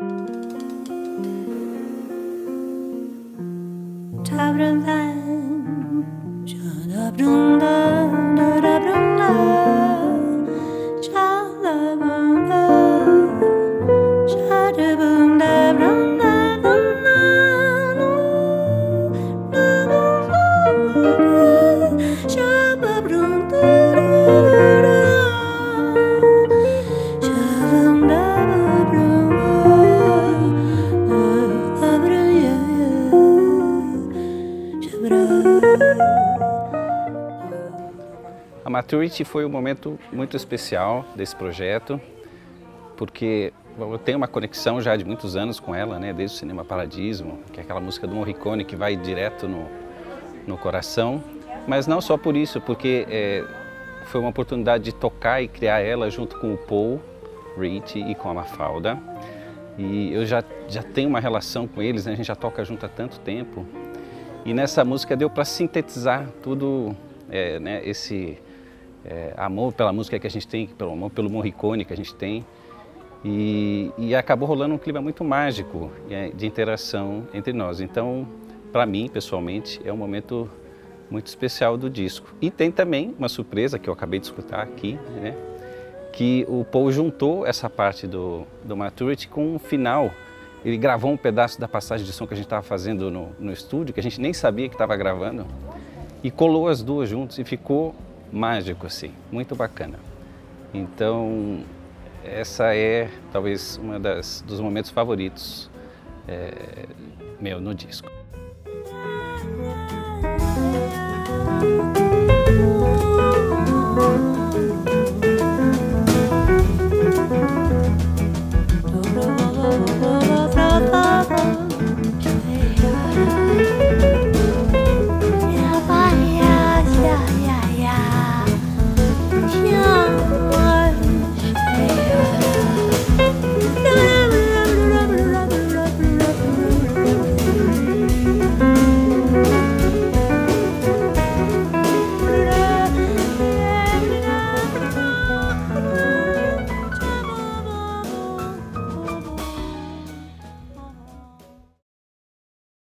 A Maturity foi um momento muito especial desse projeto, porque eu tenho uma conexão já de muitos anos com ela, né, desde o Cinema Paradiso, que é aquela música do Morricone que vai direto no coração, mas não só por isso, porque foi uma oportunidade de tocar e criar ela junto com o Paul Ritchie e com a Mafalda. E eu já tenho uma relação com eles, né, a gente já toca junto há tanto tempo. E nessa música deu para sintetizar tudo, né, esse amor pela música que a gente tem, pelo amor pelo Morricone que a gente tem. E acabou rolando um clima muito mágico de interação entre nós. Então, para mim, pessoalmente, é um momento muito especial do disco. E tem também uma surpresa que eu acabei de escutar aqui, né, que o Paul juntou essa parte do Maturity com um final. Ele gravou um pedaço da passagem de som que a gente estava fazendo no estúdio, que a gente nem sabia que estava gravando, e colou as duas juntas e ficou mágico, assim, muito bacana. Então, essa é talvez dos momentos favoritos meu no disco.